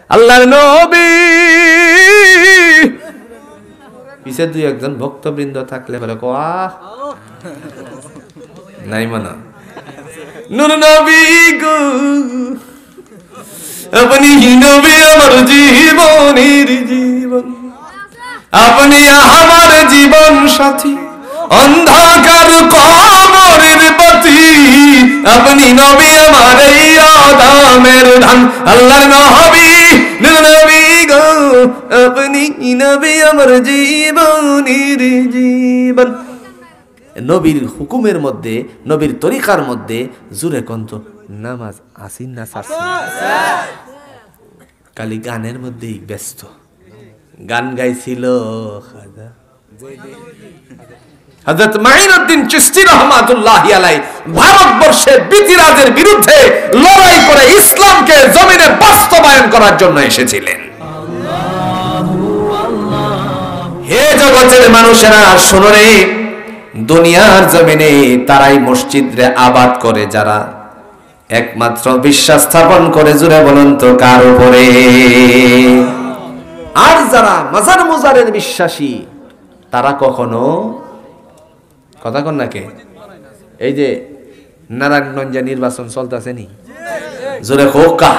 আল্লাহর নবী পিছে দুই একজন ভক্তবৃন্দ থাকলে বলে কোয়া নাই মানা নূর নবী গো আপনি নবী আমার জীবনের জীবন, আপনি আমার জীবন সাথী, অন্ধকার কবরের পথি, আপনি নবী আমার এই আদমের ধান। আল্লাহর নবী নূর নবী গো আপনি নবী আমার জীবনের জীবন। নবীর হুকুমের মধ্যে, নবীর তরিকার মধ্যে জুরে কন্ত নামাজ আসিন না সারছি, খালি গানের মধ্যেই ব্যস্ত। গান গাইছিল হযরত মাইনুদ্দিন চিশতি রাহমাতুল্লাহি আলাইহি ভারতবর্ষে বিতিরাজের বিরুদ্ধে লড়াই করে ইসলামকে জমিনে বাস্তবায়ন করার জন্য এসেছিলেন। হে জগতের মানুষেরা শোনো রে, দুনিয়ার জমিনে তারাই মসজিদে আবাদ করে যারা একমাত্র বিশ্বাস স্থাপন করে, জুড়ে বলুন তো কার উপরে? আর যারা মাজার মুজারের বিশ্বাসী তারা কখনো কথা কন নাকে। এই যে নারায়ণগঞ্জে নির্বাচন চলতেছে নি, জোরে হোকা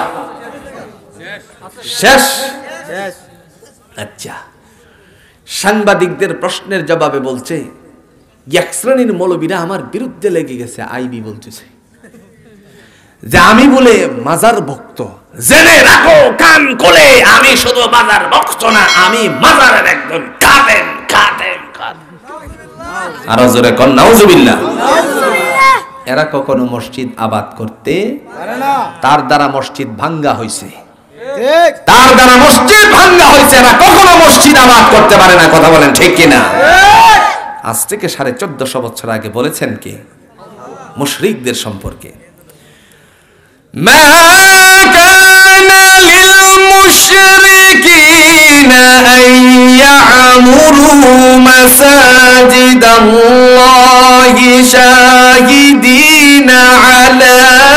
শেষ। আচ্ছা, সাংবাদিকদের প্রশ্নের জবাবে বলছে এক শ্রেণীর মৌলবীরা আমার বিরুদ্ধে লেগে গেছে। আইবি বলতেছে যে আমি বলে মাজার ভক্ত। জেনে রাখো কান কোলে, আমি শুধু মাজার ভক্ত না, আমি মাজারের একজন কাদেম কাদেম কাদেম। আরো জোরে কোন নাউজুবিল্লাহ। এরা কখনো মসজিদ আবাদ করতে পারে না, তার দ্বারা মসজিদ ভাঙ্গা হইছে, তার দ্বারা মসজিদ ভাঙ্গা হইছে। এরা কখনো মসজিদ আবাদ করতে পারে না। কথা বলেন ঠিক কিনা? আজ থেকে 1450 বছর আগে বলেছেন কে? মুশরিকদের সম্পর্কে, মা কানা লিল মুশরিকিনা আইয়ামুরু মাসাজিদাল্লাহি শাহিদিনা আলা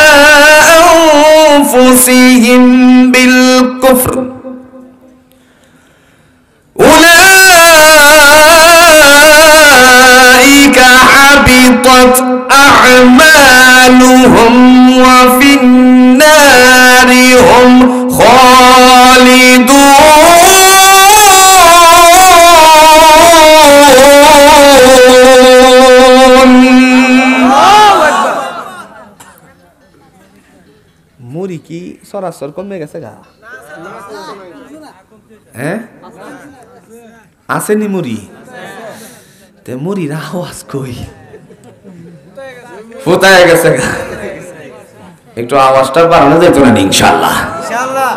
আনফুসিহিম বিল কুফর উলাইকা হাবিতাত আ'মালুহুম ওয়া ফিন-নারি হুম খালিদুন। মুড়ি কি সরাসর কমে গেছে গা? হ্যাঁ আসেনি মুড়ি? তে মুড়ির আওয়াজ কই? ফুটায় গেছে গা। একটু আওয়াজটা বাড়ানো যেত না ইনশাআল্লাহ? ইনশাআল্লাহ।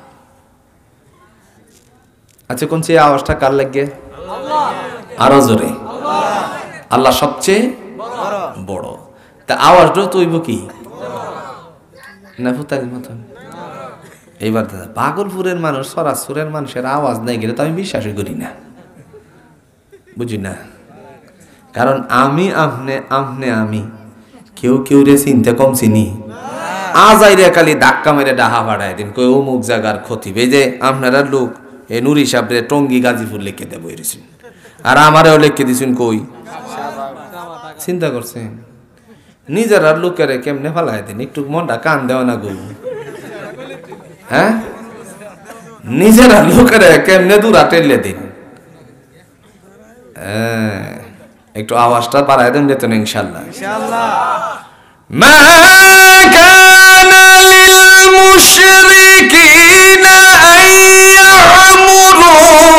আচ্ছা, কোন সেই আওয়াজটা কার লাগে? আল্লাহ। আরো জোরে। আল্লাহ। আল্লাহ সবচেয়ে বড়। তা আওয়াজটা তৈব কি না ফুটার মতন? এইবার দাদা, পাগলপুরের মানুষ, সরাসুরের মানুষের আওয়াজ নাই গেলে তো আমি বিশ্বাসই করি না, বুঝি না। কারণ আমি আপনি আপনি আমি কেউ কেউ রে চিনতে কম চিনি। আজাইরে খালি ধাক্কা মেরে ডাহা ভাড়ায় দিন কই অমুক জায়গার ক্ষতি। এই যে আপনারা লোক এ নুরি সাহেব টঙ্গি গাজীপুর লিখে দেবো এরেছেন, আর আমারও লিখে দিয়েছেন কই। চিন্তা করছেন নিজের আর লোকের কেমনে ফেলায় দিন, একটু মনটা কান দেওয়া না গো। হ্যাঁ, নিজের আর লোকের কেমনে দূরা টেলে দিন। একটু আওয়াজটা বাড়ায় দেন যেত না ইনশাআল্লাহ। মা কানা লিল মুশরিকিনা আইয়ামুরু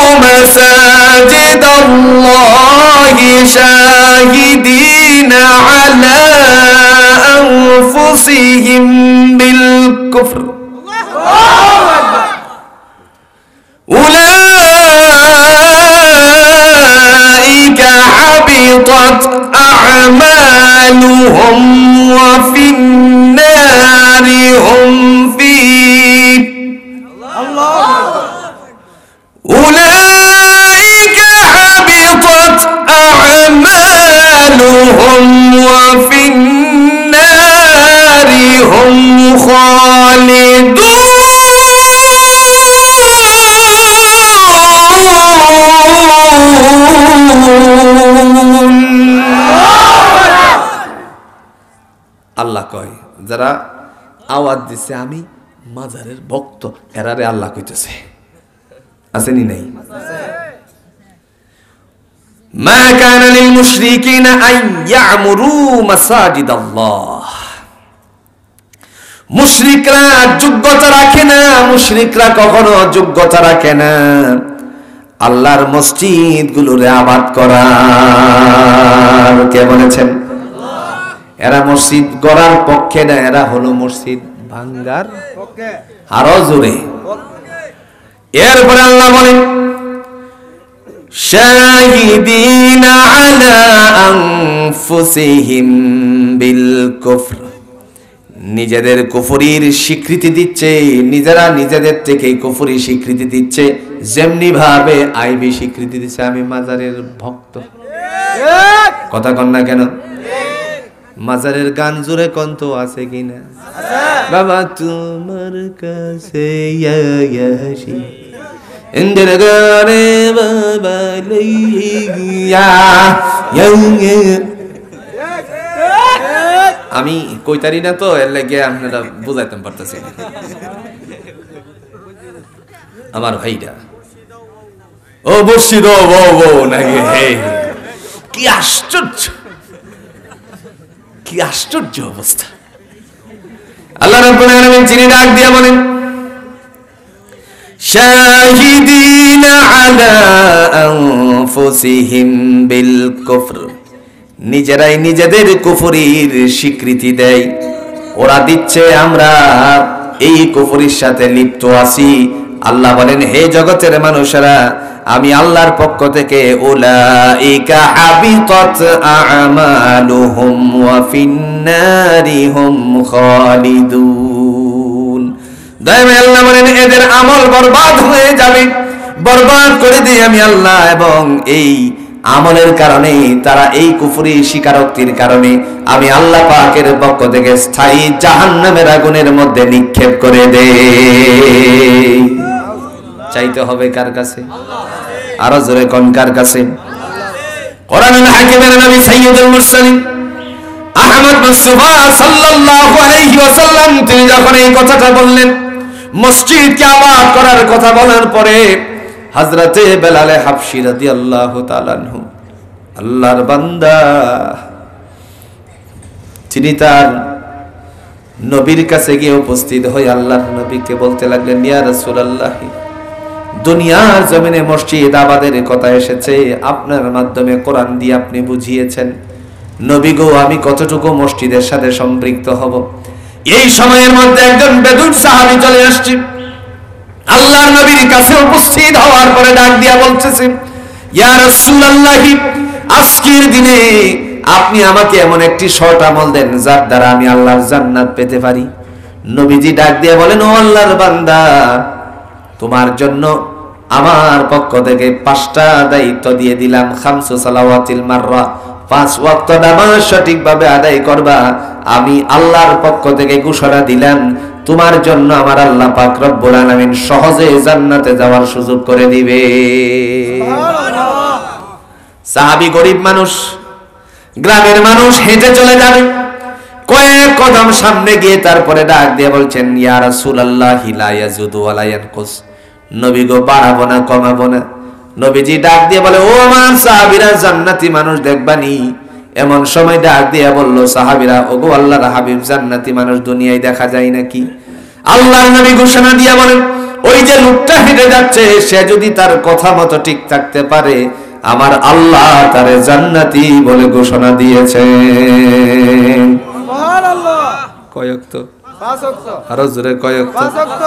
মাসাজিদাল্লাহি শাহিদিনা আলা আনফুসিহিম বিল কুফর উলাইকা হাবিতাত আ'মালুহুম ওয়া ফিন-নারি হুম ফীহ। উলাইকা হাবিতাত আ'মালুহুম ওয়া ফিন-নারি হুম খালিদুন। আল্লাহ কয় যারা আওয়াজ দিচ্ছে আমি মাজারের ভক্ত, এরারে আল্লাহ কইতেছে। আসেনি নাই? মা কানা লিল মুশরিকিনা আন ইয়ামুরু মাসাজিদাল্লাহ। মুশরিকরা যোগ্যতা রাখে না, মুশরিকরা কখনো যোগ্যতা রাখে না আল্লাহর মসজিদ গুলোরে আবাদ করার। কে বলেছেন? এরা মসজিদ গড়ার পক্ষে না, এরা হলো মসজিদ ভাঙ্গার পক্ষে। আরো জোরে। এরপরে আল্লাহ বলেন শাহিদিনা আলা আনফুসিহিম বিল কুফর। নিজেদের কুফরির স্বীকৃতি দিচ্ছে, নিজেরা নিজেদের থেকে কুফরি স্বীকৃতি দিচ্ছে, যেমনি ভাবে আইবি স্বীকৃতি দিচ্ছে আমি মাজারের ভক্ত। কথা কন না কেন? মাজারের গান জোরে কন্ত আছে কিনা? বাবা তোমার কাছে আসি ইন্দ্র গানে বাবা লইয়া। আমি কইতারি না তো, এর লাগে আপনারা বুঝাইতে পারতেছি না। আমার ভাইটা ও বর্ষিদ নাকি? কি আশ্চর্য, কি আশ্চর্য অবস্থা। আল্লাহ রাব্বুল আলামিন যিনি ডাক দিয়া বলেন শাহিদিনা আলা আনফুসিহিম বিল কুফর। নিজেরাই নিজেদের কুফরির স্বীকৃতি দেয়, ওরা দিচ্ছে আমরা এই কুফরির সাথে লিপ্ত আছি। আল্লাহ বলেন হে জগতের মানুষেরা, আমি আল্লাহর পক্ষ থেকে উলাইকা হাবিতাত আ'মালুহুম ওয়া ফিন্নারি হুম খালিদুন। দয়াময় আল্লাহ বলেন এদের আমল বরবাদ হয়ে যাবে, বরবাদ করে দিই আমি আল্লাহ। এবং এই আমলের কারণে তারা এই কুফরি স্বীকারোক্তির কারণে আমি আল্লাহ পাকের পক্ষ থেকে স্থায়ী জাহান্নামের আগুনের মধ্যে নিক্ষেপ করে দেই। চাইতে হবে কার কাছে? আরো জোরে কোন কার কাছে? কোরআনুল হাকিমের নবী সাইয়্যিদুল মুরসালিন আহমদ মুস্তাফা সাল্লাল্লাহু আলাইহি ওয়াসাল্লাম তিনি যখন এই কথাটা বললেন, মসজিদকে আবাদ করার কথা বলার পরে হযরতে বেলাল হাবশী রাদিয়াল্লাহু তাআলা আনহু আল্লাহর বান্দা তিনি তার নবীর কাছে গিয়ে উপস্থিত হয়ে আল্লাহর নবীকে বলতে লাগলেন ইয়া রাসূলুল্লাহ, দুনিয়ার জমিনে মসজিদ আবাদের কথা এসেছে, আপনার মাধ্যমে কোরআন দিয়ে আপনি বুঝিয়েছেন। নবী গো, আমি কতটুকু মসজিদের সাথে সম্পৃক্ত হব? এই সময়ের মধ্যে একজন বেদুইন সাহাবী চলে আসছে, আল্লাহর নবীর কাছে উপস্থিত হওয়ার পরে ডাক দিয়া বলতেছে ইয়া রাসূলুল্লাহ, আজকের দিনে আপনি আমাকে এমন একটি শর্ট আমল দেন যার দ্বারা আমি আল্লাহর জান্নাত পেতে পারি। নবীজি ডাক দিয়া বলেন ও আল্লাহর বান্দা, তোমার জন্য আমার পক্ষ থেকে 5টা দায়িত্ব দিয়ে দিলাম। খামসু সালাওয়াতিল মাররা, 5 ওয়াক্ত নামাজ সঠিকভাবে আদায় করবা। আমি আল্লাহর পক্ষ থেকে ঘোষণা দিলাম তোমার জন্য আমার আল্লাহ পাক রব্বুল আলামিন সহজে জান্নাতে যাওয়ার সুযোগ করে দিবে। সুবহানাল্লাহ। সাহাবী গরিব মানুষ, গ্রামের মানুষ, হেঁটে চলে যাবে। কয়েক কদম সামনে গিয়ে তারপরে ডাক দিয়ে বলছেন ইয়া রাসূলুল্লাহ লা ইয়াজুদু ওয়া লা ইয়ানকুস। নবী গো, বাড়াবো না কমাবো না। নবীজি ডাক দিয়ে বলে ও আমার সাহাবীরা, জান্নাতি মানুষ দেখবানি। এমন সময় ডাক দিয়ে বলল সাহাবীরা, ওগো আল্লাহর হাবিব, জান্নাতি মানুষ দুনিয়ায় দেখা যায় নাকি? আল্লাহর নবী ঘোষণা দিয়ে বলেন ওই যে লোকটা হেঁটে যাচ্ছে, সে যদি তার কথা মতো ঠিক থাকতে পারে আমার আল্লাহ তারে জান্নাতি বলে ঘোষণা দিয়েছেন। সুবহানাল্লাহ। কয়েক তো 5 ওয়াক্ত, আরো জোরে কয়েক তো 5 ওয়াক্ত।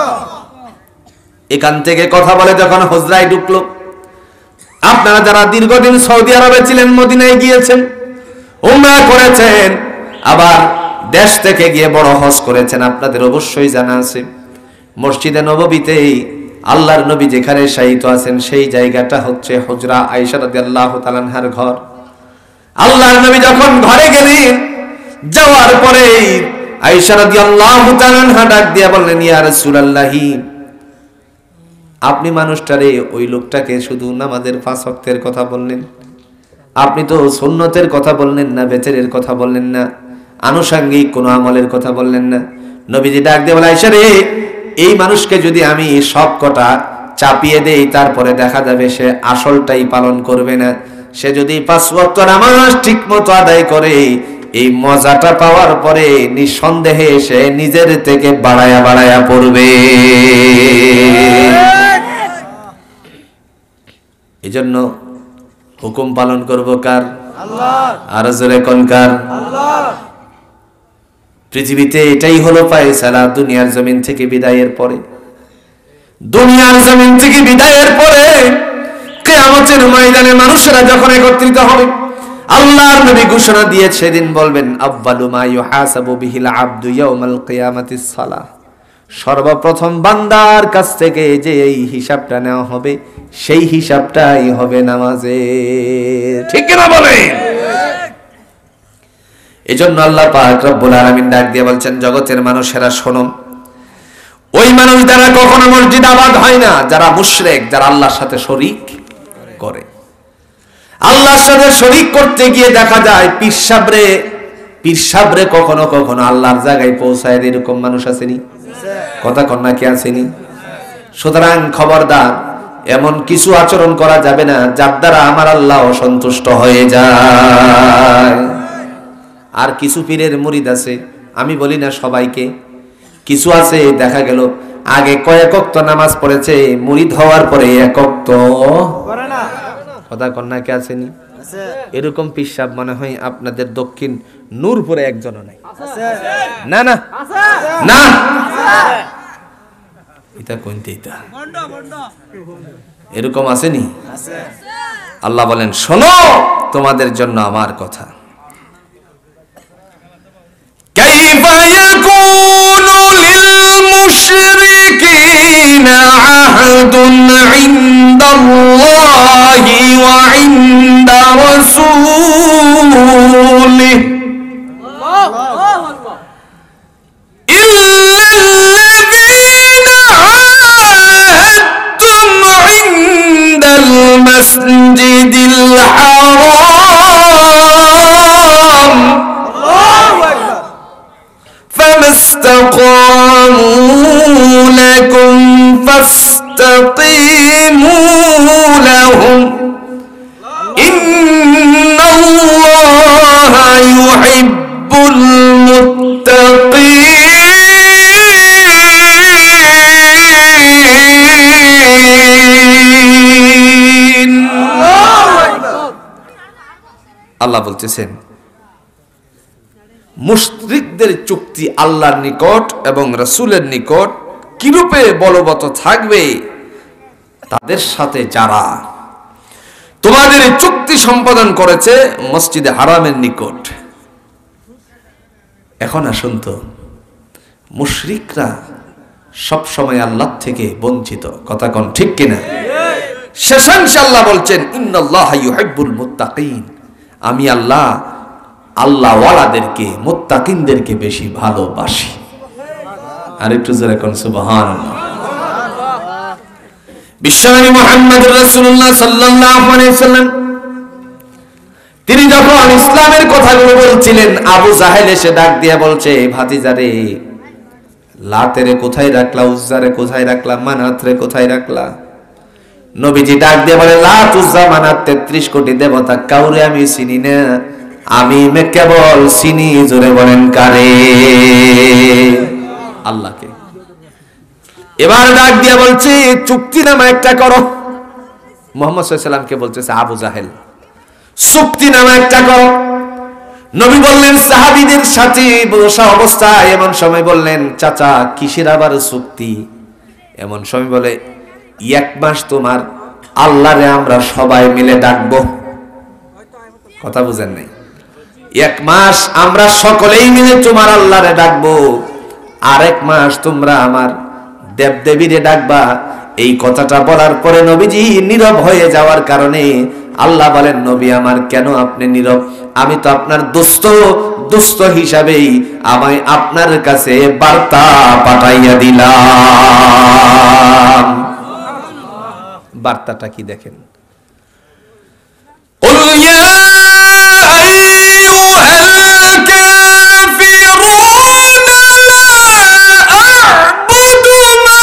এখান থেকে কথা বলে যখন হুজরায় ঢুকলো, আপনারা যারা দীর্ঘদিন সৌদি আরবে ছিলেন, মদিনায় গিয়েছেন, উমরা করেছেন, আবার দেশ থেকে গিয়ে বড় হজ করেছেন, আপনাদের অবশ্যই জানা আছে মসজিদে নববীতে আল্লাহর নবী যেখানে শায়িত আছেন সেই জায়গাটা হচ্ছে হুজরা আয়েশা রাদিয়াল্লাহু তাআলা আনহার ঘর। আল্লাহর নবী যখন ঘরে গেলেন, যাওয়ার পরে আয়েশা রাদিয়াল্লাহু তাআলা আনহা ডাক দিয়ে বললেন ইয়া রাসূলুল্লাহ, আপনি মানুষটারে, ওই লোকটাকে শুধু নামাজের 5 ওয়াক্তের কথা বললেন, আপনি তো সুন্নতের কথা বললেন না, বেতেরের কথা বললেন না, আনুষঙ্গিক কোনো আমলের কথা বললেন না। নবীজি ডাক দিয়ে বলে, আয়েশা রে, এই মানুষকে যদি আমি সব কটা চাপিয়ে দেই, তারপরে দেখা যাবে সে আসলটাই পালন করবে না। সে যদি 5 ওয়াক্ত নামাজ ঠিক মতো আদায় করে, এই মজাটা পাওয়ার পরে নিঃসন্দেহে সে নিজের থেকে বাড়ায়া বাড়ায়া পড়বে। এজন্য হুকুম পালন করব কার? আল্লাহ। আর জোরে কোন কার? আল্লাহ। পৃথিবীতে এটাই হলো ফায়সালা দুনিয়ার জমিন থেকে বিদায়ের পরে। দুনিয়ার জমিন থেকে বিদায়ের পরে কিয়ামতের ময়দানে মানুষেরা যখন একত্রিত হবে, আল্লাহর নবী ঘোষণা দিয়ে সেদিন বলবেন, আউয়ালু মা ইউহাসাবু বিহিল আবদু ইয়াউমাল কিয়ামাতিস সালাহ। সর্বপ্রথম বান্দার কাছ থেকে যে এই হিসাবটা নেওয়া হবে, সেই হিসাবটাই হবে নামাজের। ঠিক কি না বলেন? এজন্য আল্লাহ পাক রব্বুল আলামিন ডাক দিয়ে বলছেন, জগতের মানুষেরা শোনো, ওই মানুষ যারা কখনো মসজিদ আবাদ হয় না, যারা মুশরিক, যারা আল্লাহর সাথে শরীক করে। আল্লাহর সাথে শরীক করতে গিয়ে দেখা যায় পীর সাবরে কখনো কখনো আল্লাহর জায়গায় পৌঁছায়, এরকম মানুষ আসেনি? কথা কন্যা কি আসেনি? সুতরাং খবরদার, এমন কিছু আচরণ করা যাবে না যার দ্বারা আমার আল্লাহ অসন্তুষ্ট হয়ে যায়। আর কিছু পীরের মুরিদ আছে, আমি বলি না সবাইকে, কিছু আছে দেখা গেল আগে কয়েক ওয়াক্ত নামাজ পড়েছে, মুরিদ হওয়ার পরে এক ওয়াক্ত করে না। কথা কন্যা কে আসেনি? এরকম পীর সাহেব মনে হয় আপনাদের দক্ষিণ নূরপুরে একজনও নাই। না না না, এটা কোনটা? এটা এরকম আসেনি? আল্লাহ বলেন, শোনো, তোমাদের জন্য আমার কথা। কাইফা ইয়াকুনু লিল মুশরিকিনা আহদুন ইনদাল্লাহি ওয়া ইনদা রাসূলিহি ইল্লাল্লাযীনা আহাদতুম ইনদাল মাসজিদিল হারাম فَاسْتَقَامُوا لَكُمْ فَاسْتَقِيمُوا لَهُمْ إِنَّ اللَّهَ يُحِبُّ الْمُتَّقِينَ। আল্লাহ বলতেছেন, মুশরিকদের চুক্তি আল্লাহর নিকট এবং রাসূলের নিকট কিরূপে বলবৎ থাকবে? তাদের সাথে যারা তোমাদের চুক্তি সম্পাদন করেছে মসজিদে হারামের নিকট। এখন আসুন তো, মুশরিকরা সব সময় আল্লাহ থেকে বঞ্চিত। কথা কোন ঠিক কিনা? শেষাংশে আল্লাহ বলছেন, ইন্নাল্লাহা ইউহিব্বুল মুত্তাকিন, আমি আল্লাহ আল্লাহওয়ালাদেরকে, মুত্তাকিনদেরকে বেশি ভালোবাসি। আর একটু জোরে কোন সুবহানাল্লাহ। বিশ্বনবী মুহাম্মদুর রাসূলুল্লাহ সাল্লাল্লাহু আলাইহি ওয়াসাল্লাম তিনি যখন ইসলামের কথাগুলো বলছিলেন, আবু জাহেল এসে ডাক দিয়ে বলছে, ভাতিজারে, লাতেরে কোথায় রাখলা, উজ্জারে কোথায় রাখলা, মানাতরে কোথায় রাখলা? নবীজি ডাক দিয়ে বলে, লাত উজ্জা মানাত 33 কোটি দেবতা, কাউরে আমি চিনি না, আমি কেবল চিনি, জোরে বলেন কারে? আল্লাহকে। এবার ডাক দিয়া বলছে, চুক্তিনামা একটা করো। মুহাম্মদ সাল্লাল্লাহু আলাইহি ওয়াসাল্লামকে বলতেছে আবু জাহেল, চুক্তিনামা একটা করো। নবী বললেন, সাহাবীদের সাথে বসা অবস্থায় এমন সময় বললেন, চাচা কিসের আবার চুক্তি? এমন সময় বলে, 1 মাস তোমার আল্লাহরে আমরা সবাই মিলে ডাকবো। কথা বুঝেন নাই? 1 মাস আমরা সকলেই মিলে তোমার আল্লাহরে ডাকবো, আর 1 মাস তোমরা আমার দেবদেবীরে ডাকবা। এই কথাটা বলার পরে নবীজি নীরব হয়ে যাওয়ার কারণে আল্লাহ বলেন, নবী আমার, কেন আপনি নীরব? আমি তো আপনার দোস্ত হিসাবেই আমি আপনার কাছে বার্তা পাঠাইয়া দিলাম। বার্তাটা কি দেখেন? قل يا أيها الكافرون لا أعبد ما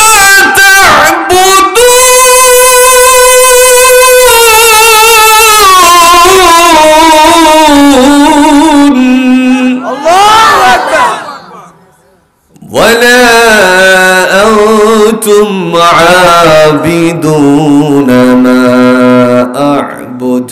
تعبدون الله أكبر ولا أنتم عابدون ما أعبد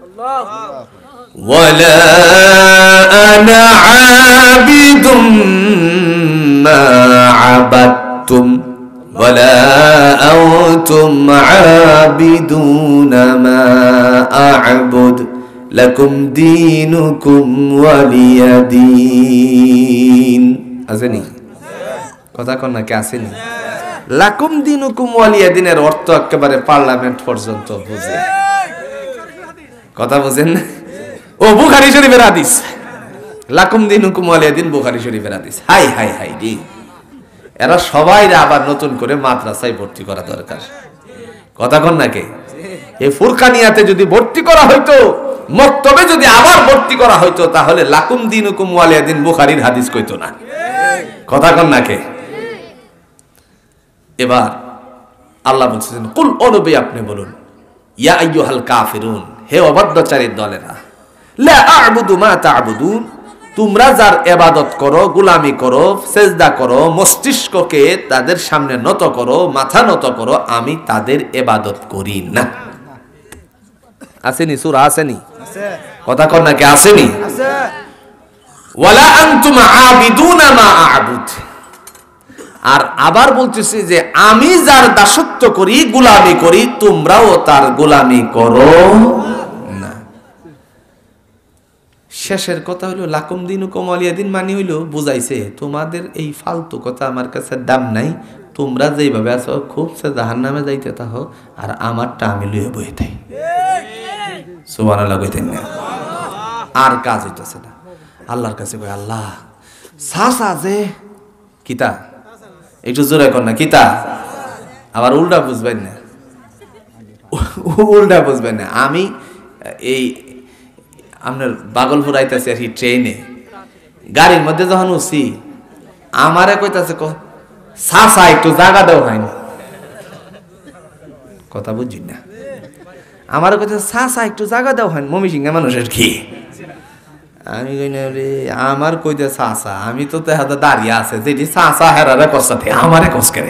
ولا أنا عابد ما عبدتم ولا أنتم عابدون ما أعبد لكم دينكم ولي دين أزني কথা কোন নাকি আসেনি লাকুম দিনুকুম ওয়ালিয়া দিনের অর্থ একেবারে পার্লামেন্ট পর্যন্ত বুঝে কথা বুঝেন না ও বুখারী শরীফের হাদিস লাকুম দিনুকুম ওয়ালিয়া দিন বুখারী শরীফের হাদিস হাই হাই হাই জি এরা সবাই আবার নতুন করে মাদ্রাসায় ভর্তি করা দরকার কথা কোন নাকি এই ফুরকানিয়াতে যদি ভর্তি করা হইতো মক্তবে যদি আবার ভর্তি করা হইতো তাহলে লাকুম দিনুকুম ওয়ালিয়া দিন বুখারীর হাদিস কইতো না কথা কোন নাকি এবার আল্লাহ বলছেন কুল ও নবী আপনি বলুন ইয়া আইয়ুহাল কাফিরুন হে অবাধ্যচারীর দলেরা লা আ'বুদু মা তা'বুদুন তোমরা যার ইবাদত করো গোলামি করো সিজদা করো মস্তিষ্ককে তাদের সামনে নত করো মাথা নত করো আমি তাদের ইবাদত করি না আসেনি সূরা আসেনি আছে কথা কোন নাকি আসেনি আছে ওয়ালা আনতুম আবিদুনা মা আ'বুদ আর আবার বলতেছি যে আমি যার দাসত্ব করি গোলামি করি তোমরাও তার গোলামি করো না শেষের কথা হলো লাকুম দিনুকুম ওয়ালিয়া দিন মানে হইলো বুঝাইছে তোমাদের এই ফালতু কথা আমার কাছে দাম নাই তোমরা যেইভাবে আছো খুব সে জাহান্নামে যাইতে থাকো আর আমারটা আমি লইয়া বই তাই সুবহানাল্লাহ কইতেন না আর কাজ হইতেছে না আল্লাহর কাছে কই আল্লাহ সাসা যে কিতা একটু জোরে কর না কিতা আবার উল্টা বুঝবেন না উল্টা বুঝবেন না আমি এই আপনার বাগলপুর আইতাছি আর কি ট্রেনে গাড়ির মধ্যে যখন উঠছি আমারে কইতাছে সাসা একটু জায়গা দাও হয় না কথা বুঝছি না আমারে কইতাছে সাসা একটু জায়গা দাও হয় মমি সিংহা মানুষের কি আমি কই না রে আমার কইতে সাসা আমি তো তেহাতে দাঁড়িয়ে আছে যেটি সাসা হেরারে কষ্টাতে আমারে কষ্ট করে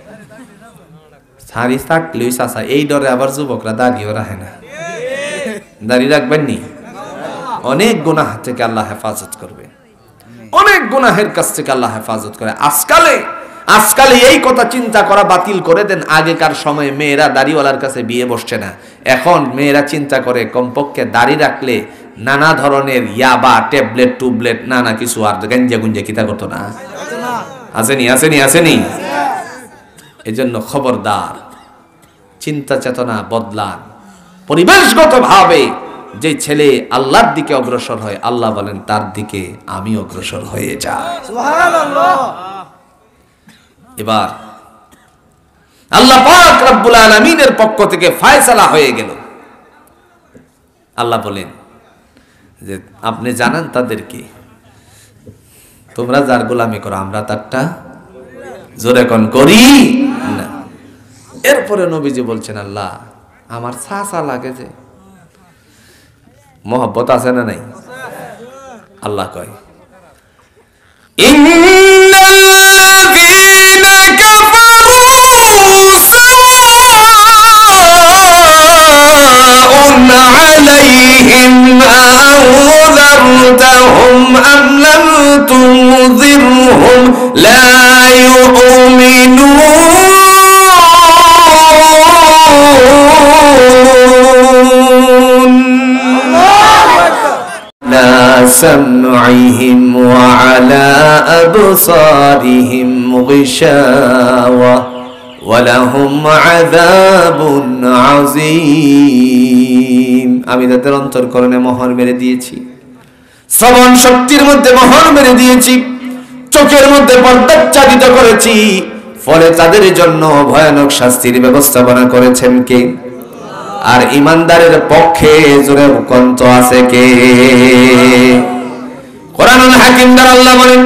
সারি থাকলেই সাসা এই ডরে আবার যুবকরা দাঁড়িয়েও রাখে না দাঁড়িয়ে রাখবেন নি অনেক গুনাহ থেকে আল্লাহ হেফাজত করবে অনেক গুনাহের কাছ থেকে আল্লাহ হেফাজত করে আজকাল এই কথা চিন্তা করা বাতিল করে দেন আগেকার সময়ে মেয়েরা দাড়িওয়ালার কাছে বিয়ে বসছে না এখন মেয়েরা চিন্তা করে কমপক্ষে দাড়ি রাখলে নানা ধরনের ইয়াবা ট্যাবলেট টুবলেট নানা কিছু আর গাঞ্জা গুঞ্জা কিতা করতো না আসেনি এজন্য খবরদার চিন্তা চেতনা বদলান পরিবেশগত ভাবে যে ছেলে আল্লাহর দিকে অগ্রসর হয় আল্লাহ বলেন তার দিকে আমি অগ্রসর হয়ে যাই সুবহানাল্লাহ এবার আল্লাহ পাক রব্বুল আলামিনের পক্ষ থেকে ফয়সালা হয়ে গেল আল্লাহ বলেন যে আপনি জানান তাদেরকে তোমরা যার গোলামি করো আমরা তারটা জোরে কোন করি না এরপরে নবীজি বলছেন আল্লাহ আমার সাসা লাগে যে মোহব্বত আছে না নাই আল্লাহ কয় ইন্নাল্লাযীনা কাফারু সাওয়াউন আলাইহিম আনযারতাহুম আম লাম তুনযিরহুম লা ইউমিনুন سمعهم وعلى أبصارهم غشاوة ولهم عذاب عظيم আমি তাদের অন্তরকরণে মোহর মেরে দিয়েছি শ্রবণ শক্তির মধ্যে মোহর মেরে দিয়েছি চোখের মধ্যে পর্দাচ্ছাদিত করেছি ফলে তাদের জন্য ভয়ানক শাস্তির ব্যবস্থাপনা করেছেন কে আর ইমানদারের পক্ষে জোরে কণ্ঠ আছে কে? কোরআনুল হাকিম দ্বারা আল্লাহ বলেন,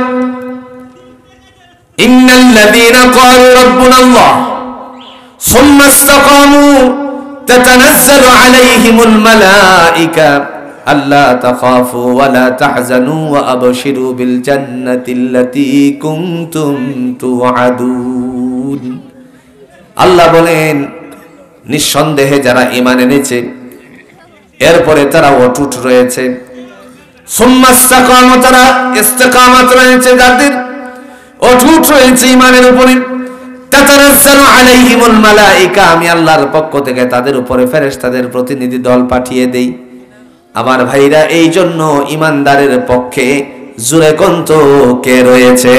ইন্নাল্লাযীনা ক্বালু রাব্বুনাল্লাহ সুম্মা ইসতাকামু তাতানাজ্জালু আলাইহিমুল মালায়েকা আল্লা তাখাফু ওয়া লা তাহজানু ওয়া আবশিরু বিল জান্নাতিল্লাতী কুনতুম তুআদুন। আল্লাহ বলেন, নিঃসন্দেহে যারা ঈমান এনেছে এরপরে তারা অটুট রয়েছে, সুম্মা ইসতাকামু তারা ইস্তিকামাত রয়েছে, যাদের অটুট রয়েছে ঈমানের উপরে, তাতানাজ্জালু আলাইহিমুল মালায়েকা আমি আল্লাহর পক্ষ থেকে তাদের উপরে ফেরেশতাদের প্রতিনিধি দল পাঠিয়ে দেই। আমার ভাইরা, এই জন্য ঈমানদারের পক্ষে জোরে কণ্ঠ কে রয়েছে?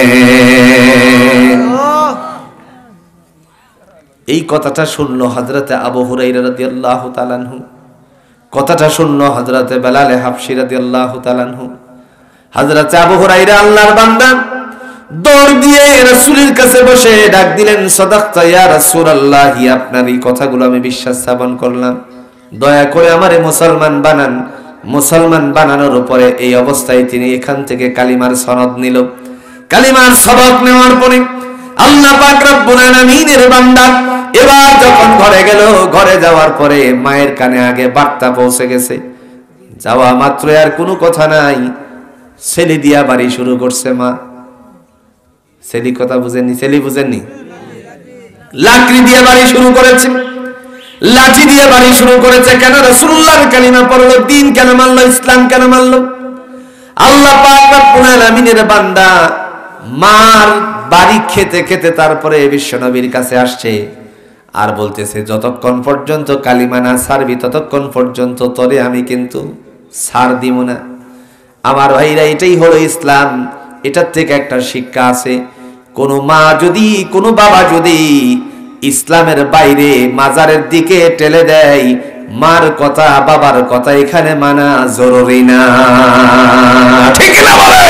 এই কথাটা শুনলো হযরতে আবু হুরায়রা রাদিয়াল্লাহু তাআলা আনহু, কথাটা শুনলো হযরতে বেলাল হাবশী রাদিয়াল্লাহু তাআলা আনহু। হযরতে আবু হুরায়রা আল্লাহর বান্দা দৌড় দিয়ে রাসূলের কাছে বসে ডাক দিলেন, সাদাকতা ইয়া রাসূলুল্লাহ, আপনার এই কথাগুলো আমি বিশ্বাস স্থাপন করলাম, দয়া করে আমারে মুসলমান বানান। মুসলমান বানানোর উপরে এই অবস্থায় তিনি এখান থেকে কালিমার সনদ নিল। কালিমার সবক নেওয়ার পরে আল্লাহ পাক রব্বুল আলামিনের বান্দা এবার যখন ঘরে গেল, ঘরে যাওয়ার পরে মায়ের কানে আগে বার্তা পৌঁছে গেছে। যাওয়া মাত্র আর কোনো কথা নাই, ছেলে দিয়া বাড়ি শুরু করছে মা। ছেলে কথা বুঝেননি? ছেলে বুঝেননি? লাকড়ি দিয়ে বাড়ি শুরু করেছে, লাঠি দিয়ে বাড়ি শুরু করেছে। কেন? রাসূলুল্লাহর কালিমা পড়লো, দিন কেন মানলো, ইসলাম কেন মানলো? আল্লাহ পাক রব্বুল আলামিনের বান্দা মার বাড়ি খেতে খেতে তারপরে বিশ্বনবীর কাছে আসছে আর বলতেছে, যতক্ষণ পর্যন্ত কালিমা না ছাড়বি ততক্ষণ পর্যন্ত তোরে আমি কিন্তু ছাড় দিব না। আমার ভাইরা, এটাই হলো ইসলাম। এটার থেকে একটা শিক্ষা আছে, কোনো মা যদি, কোনো বাবা যদি ইসলামের বাইরে মাজারের দিকে ঠেলে দেয়, মার কথা বাবার কথা এখানে মানা জরুরি না, ঠিক না বলে?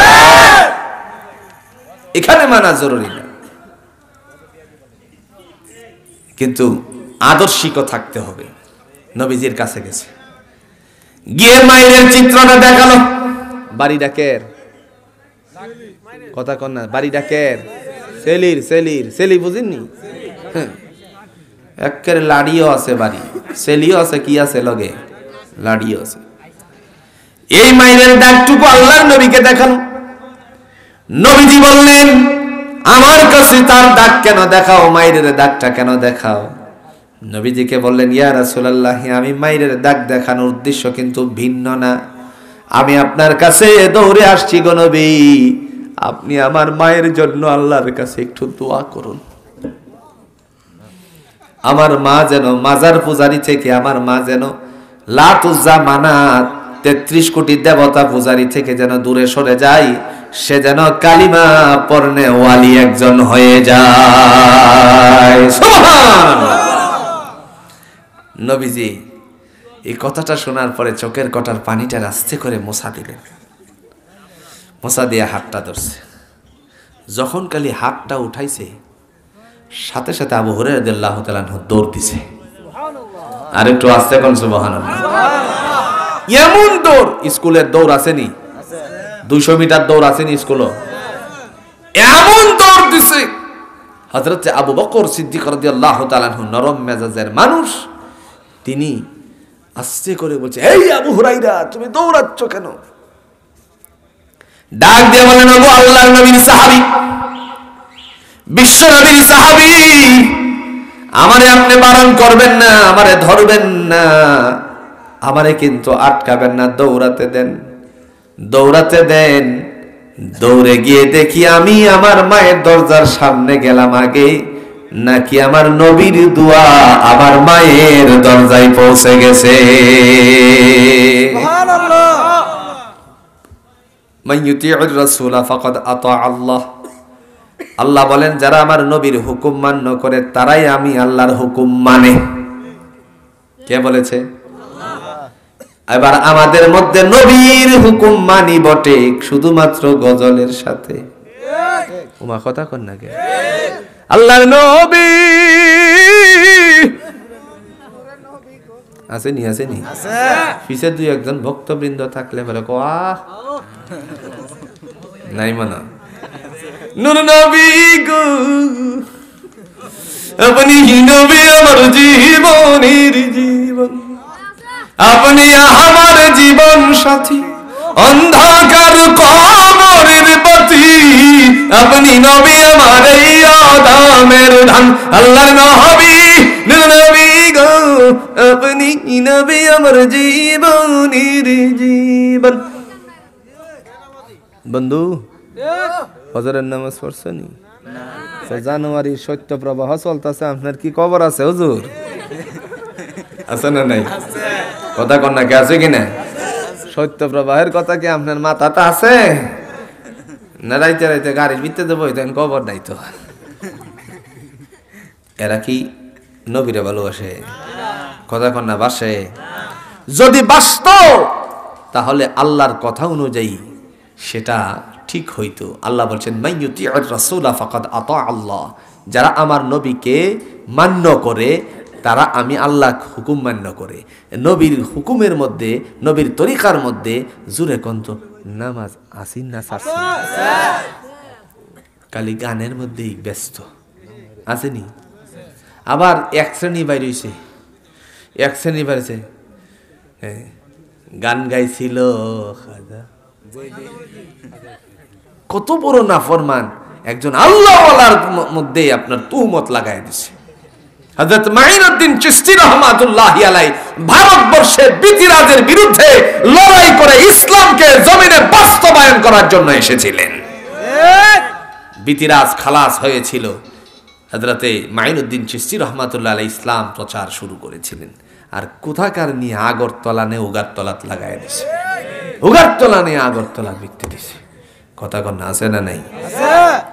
এখানে মানা জরুরি না, কিন্তু আদর্শিক থাকতে হবে। নবীজির কাছে গেছে, গিয়ে মায়ের চিত্রটা দেখালো। বাড়ি ডাকের কথা কন না, বাড়ি ডাকের সেলির, সেলির সেলি বুঝিনি? একের লাড়িও আছে, বাড়ি সেলিও আছে, কি আছে লগে? লাড়িও আছে। এই মায়ের ডাকটুকু আল্লাহর নবীকে দেখানো। নবীজি বললেন, আমার কাছে তার ডাক কেন দেখাও, মায়ের ডাকটা কেন দেখাও? নবীজিকে বললেন, ইয়া রাসূলুল্লাহ, আমি মায়ের ডাক দেখানোর উদ্দেশ্য কিন্তু ভিন্ন না। আমি আপনার কাছে দৌড়ে আসছি গো নবী, আপনি আমার মায়ের জন্য আল্লাহর কাছে একটু দোয়া করুন। আমার মা যেন মাজার পূজারি থেকে, আমার মা যেন লাত উজ্জা মানাত 33 কোটি দেবতা পূজারি থেকে যেন দূরে সরে যায়, সে যেন কালিমা পড়নে ওয়ালি একজন হয়ে যায়। সুবহানাল্লাহ। নবীজি এই কথাটা শোনার পরে চোখের কটার পানিটা আস্তে করে মোছা দিলেন। মোছা দিয়ে হাতটা ধরছে। যখন কালি হাতটা উঠাইছে, সাথে সাথে আবু হুরায়রা রাদিয়াল্লাহু তাআলা আনহু দৌড় দিছে। আর একটু আস্তে কোন সুবহানাল্লাহ। এমন দৌড়, স্কুলের দৌড় আসেনি? 200 মিটার দৌড় আসেনি স্কুলে? এমন দৌড় দিছে। হযরত আবু বকর সিদ্দিক রাদিয়াল্লাহু তাআলা আনহু নরম মেজাজের মানুষ, তিনি আস্তে করে বলছে, এই আবু হুরায়রা, তুমি দৌড়াচ্ছ কেন? ডাক দিয়ে বলেন, আবু আল্লাহর নবীর সাহাবী, বিশ্ব নবীর সাহাবী, আমারে আপনি বারণ করবেন না, আমারে ধরবেন না, আমারে কিন্তু আটকাবেন না, দৌড়াতে দেন, দৌড়াতে দেন। দৌড়ে গিয়ে দেখি আমি আমার মায়ের দরজার সামনে গেলাম আগে, নাকি আমার নবীর দোয়া আমার মায়ের দরজায় পৌঁছে গেছে। সুবহানাল্লাহ। মান ইউতিউর রাসূলা ফাকাদ আতা আল্লাহ। আল্লাহ বলেন, যারা আমার নবীর হুকুম মান্য করে তারাই আমি আল্লাহর হুকুম মানে। কে বলেছে? এবার আমাদের মধ্যে নবীর হুকুম মানি বটে, শুধুমাত্র গজলের সাথে। ওমা কথা কন না কে? আল্লাহর নবী আসেনি আসেনি পিছে দুই একজন ভক্তবৃন্দ থাকলে বলে কোয়া নাই মানা নূর নবী গো আপনি নবী আমার জীবনের জীবন আপনি আমার জীবন সাথী অন্ধকার কবরের পথি আপনি নবী আমার এই আদমের ধান আল্লাহর নবী নবী গো আপনি নবী আমার জীবনের জীবন বন্ধু ফজরের নামাজ পড়ছনি জানুয়ারি সত্য প্রবাহ চলতেছে আপনার কি খবর আছে হুজুর আছে না নাই কথা কন না কে আছে কিনা সত্য প্রবাহের কথা কি আপনার মাথাতে আছে না রাইতে রাইতে গাড়ির ভিতরে দেবো খবর নাই তো এরা কি নবীরে ভালোবাসে কথা কন না বাসে যদি বাসত তাহলে আল্লাহর কথা অনুযায়ী সেটা ঠিক হইতো আল্লাহ বলছেন মাইয়ুতিউর রাসূলা ফাকাদ আতা আল্লাহ যারা আমার নবীকে মান্য করে তারা আমি আল্লাহ হুকুম মান্য করে নবীর হুকুমের মধ্যে নবীর তরিকার মধ্যে জুরে কন্ত নামাজ আসিন না সারছি খালি গানের মধ্যেই ব্যস্ত আসেনি আবার এক শ্রেণী বাইরেছে এক শ্রেণী বাইরেছে গান গাইছিল কত বড় নাফরমান একজন আল্লাহওয়ালার মধ্যে আপনার তুহমত লাগাই দিছে হযরত মাইনুদ্দিন চিশতি রাহমাতুল্লাহি আলাইহি ভারতবর্ষের বিতিরাজের বিরুদ্ধে লড়াই করে ইসলামকে জমিনে বাস্তবায়ন করার জন্য এসেছিলেন বিতিরাজ খালাস হয়েছিল হযরতে মাইনুদ্দিন চিশতি রাহমাতুল্লাহি আলাইহি ইসলাম প্রচার শুরু করেছিলেন আর কোথাকার নিয়ে আগরতলা নে উগারতলাত লাগাই দিছে উগারতলা নিয়ে আগরতলা বিক্রি দিছে কথা কন আছে না নাই আছে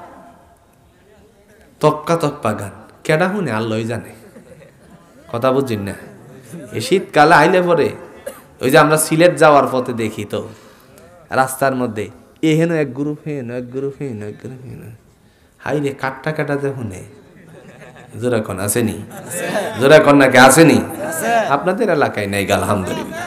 তক্কা তক্কা গান কেডা শুনে আল্লাহই জানে কথা বুঝছেন না এই শীতকালে আইলে পরে ওই যে আমরা সিলেট যাওয়ার পথে দেখি তো রাস্তার মধ্যে এহেন এক গ্রুপ হেন এক গ্রুপ হেন এক গ্রুপ হেন হাই রে কাটটা কাটাতে শুনে জোরা কন আসেনি জোরা কন নাকি আসেনি আপনাদের এলাকায় নাই আলহামদুলিল্লাহ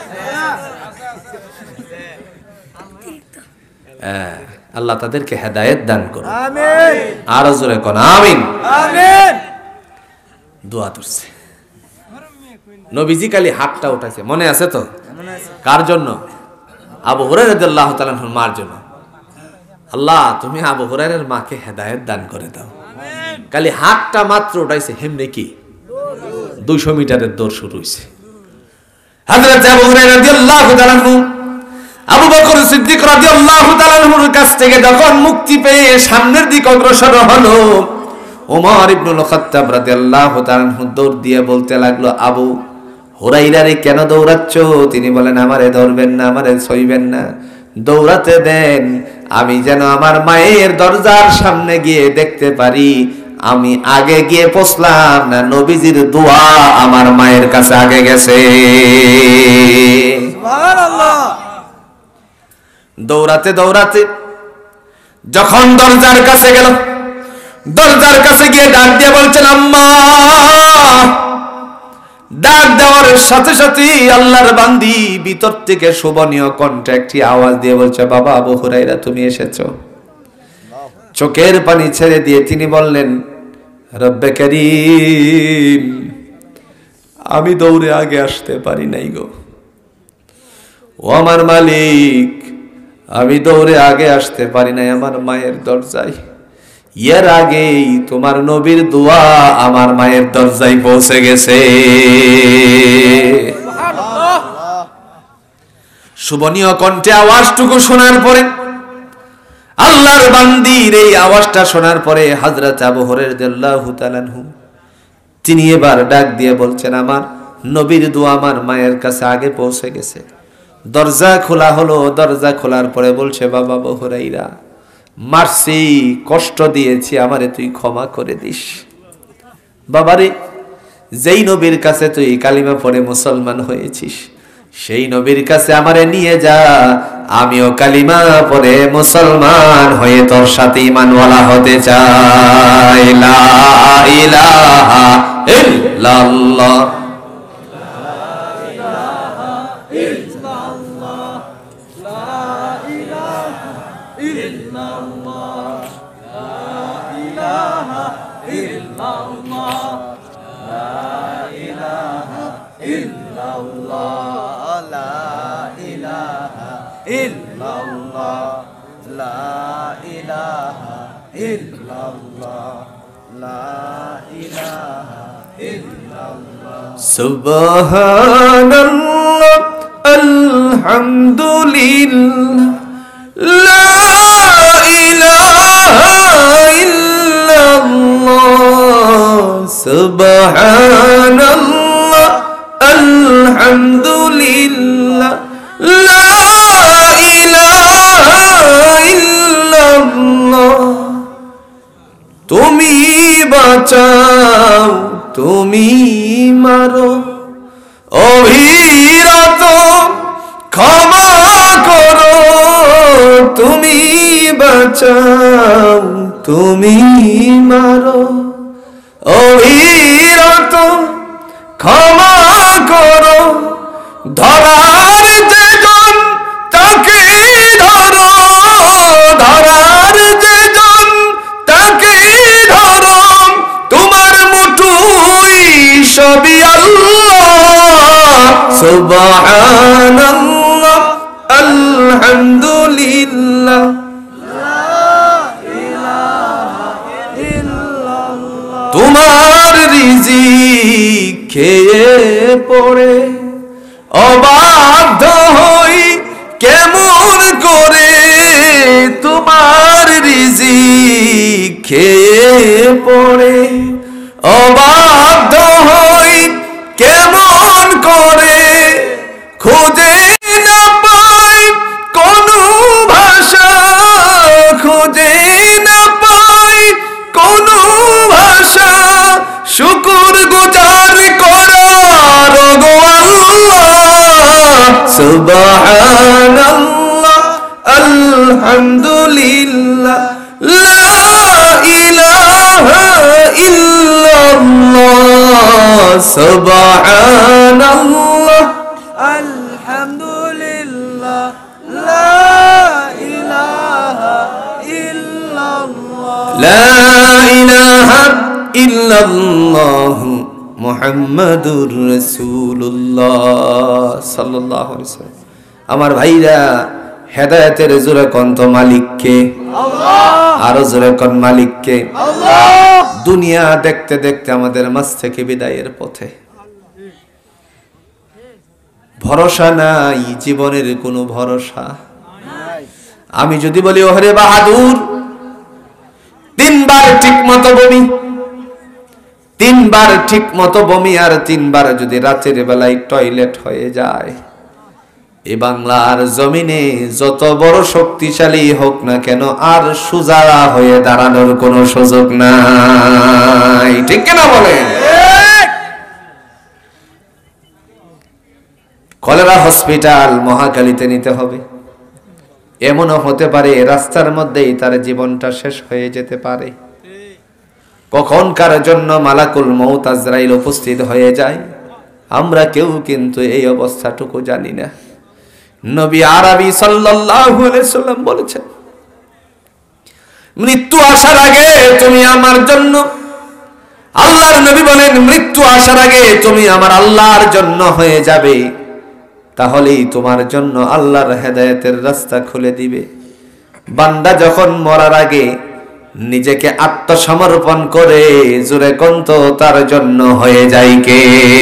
আল্লাহ তাদেরকে হেদায়েত দান করুন আমিন আর জোরে কোন আমিন আমিন দোয়া করছে নবীজি কালি হাতটা উঠাইছে মনে আছে তো কার জন্য আবু হুরায়রা রাদিয়াল্লাহু তাআলা আনহুর মার জন্য আল্লাহ তুমি আবু হুরায়রার মাকে হেদায়েত দান করে দাও আমিন কালি হাতটা মাত্র উঠাইছে হেমনে কি 200 মিটারের দৌড় শুরু হইছে হযরত আবু হুরায়রা রাদিয়াল্লাহু তাআলা আনহু আবু বকর সিদ্দিক রাদিয়াল্লাহু তাআলা আনহুর কাছ থেকে যখন মুক্তি পেয়ে সামনের দিকে অগ্রসর হলো ওমর ইবনুল খাত্তাব রাদিয়াল্লাহু তাআলা আনহু দৌড় দিয়ে বলতে লাগলো আবু হুরায়রারে কেন দৌড়াচ্ছ তিনি বলেন আমারে ধরবেন না আমারে ছইবেন না দৌড়াতে দেন আমি যেন আমার মায়ের দরজার সামনে গিয়ে দেখতে পারি আমি আগে গিয়ে পৌঁছলাম না নবীজির দোয়া আমার মায়ের কাছে আগে গেছে সুবহানাল্লাহ দৌড়াতে দৌড়াতে যখন দরজার কাছে গেল দরজার কাছে গিয়ে ডাক দিয়ে বলছেন আম্মা ডাক দেওয়ার সাথে সাথে আল্লাহর বান্দি ভিতর থেকে শোভনীয় কণ্ঠে একটি আওয়াজ দিয়ে বলছে বাবা আবু হুরায়রা তুমি এসেছো চোখের পানি ছেড়ে দিয়ে তিনি বললেন রব্বে কারীম আমি দৌড়ে আগে আসতে পারি নাই গো ও আমার মালিক আমি দৌড়ে আগে আসতে পারি নাই আমার মায়ের দরজায় এর আগেই তোমার নবীর দোয়া আমার মায়ের দরজায় পৌঁছে গেছে শুভনীয় কণ্ঠে আওয়াজটুকু শোনার পরে আল্লাহর বান্দির এই আওয়াজটা শোনার পরে হযরত আবু হুরায়রা রাদিয়াল্লাহু তাআলা আনহু তিনি এবার ডাক দিয়ে বলছেন আমার নবীর দোয়া আমার মায়ের কাছে আগে পৌঁছে গেছে দরজা খোলা হলো দরজা খোলার পরে বলছে বাবা আবু হুরায়রা মারছি কষ্ট দিয়েছি আমারে তুই ক্ষমা করে দিস বাবারে যেই নবীর কাছে তুই কালিমা পড়ে মুসলমান হয়েছিস সেই নবীর কাছে আমারে নিয়ে যা আমিও কালিমা পড়ে মুসলমান হয়ে তোর সাথে ঈমানওয়ালা হতে চাই লা ইলাহা ইল্লাল্লাহ ইল্লাল্লাহ লা ইলাহা ইল্লাল্লাহ সুবহানাল্লাহ আলহামদুলিল্লাহ লা ইলাহা ইল্লাল্লাহ সুবহানাল্লাহ আলহামদুলিল্লাহ লা ইলাহা ইল্লাল্লাহ তুমি বাঁচাও তুমি মারো অভিরত ক্ষমা করো তুমি বাঁচাও তুমি মারো অভিরত ক্ষমা করো ধরার যেজন তাকে ধরো ধরার যেজন তাকে ধরো তোমার মুঠোই সবই আল্লাহ সুবহানাল্লাহ আলহামদুলিল্লাহ তোমার রিজিক খেয়ে পড়ে অবাধ্য হই কেমন করে তোমার রিজিক খেয়ে পড়ে অবাধ্য হই কেমন করে খুঁজে না পাই কোনো ভাষা খুঁজে না পাই কোনো ভাষা শুকর গুজার করার গো আল্লাহ সুবহানাল্লাহ আলহামদুলিল্লাহ লা ইলাহা ইল্লাল্লাহ সুবহানাল্লাহ আলহামদুলিল্লাহ লা ইলাহা ইল্লাল্লাহ লা ইলাহা ইল্লাল্লাহ মুহাম্মাদুর রাসূলুল্লাহ সাল্লাল্লাহু আলাইহি ওয়াসাল্লাম। আমার ভাইরা হেদায়েতের জোরে কন্ত মালিককে আল্লাহ আরো জোরে কোন মালিককে আল্লাহ। দুনিয়া দেখতে দেখতে আমাদের মাঝ থেকে বিদায়ের পথে ভরসা নাই জীবনের কোনো ভরসা আমি যদি বলি ওরে বাহাদুর তিনবার ঠিক মতো বমি তিনবার ঠিক মতো বমি আর তিনবার যদি রাতের বেলায় টয়লেট হয়ে যায় এই বাংলার জমিনে যত বড় শক্তিশালী হোক না কেন আর সোজা হয়ে দাঁড়ানোর কোনো সুযোগ নাই ঠিক কিনা বলেন কলেরা হসপিটাল মহাখালীতে নিতে হবে এমনও হতে পারে রাস্তার মধ্যেই তার জীবনটা শেষ হয়ে যেতে পারে কখনকার জন্য মালাকুল মউত আজরাইল উপস্থিত হয়ে যায় আমরা কেউ কিন্তু এই অবস্থাটুকু জানি না নবী আরবি সাল্লাল্লাহু আলাইহি সাল্লাম বলেছেন মৃত্যু আসার আগে তুমি আমার জন্য আল্লাহর নবী বলেন মৃত্যু আসার আগে তুমি আমার আল্লাহর জন্য হয়ে যাবে তাহলেই তোমার জন্য আল্লাহর হেদায়েতের রাস্তা খুলে দিবে বান্দা যখন মরার আগে নিজেকে আত্মসমর্পণ করে জোরে কন্ত তার জন্য হয়ে যায় কে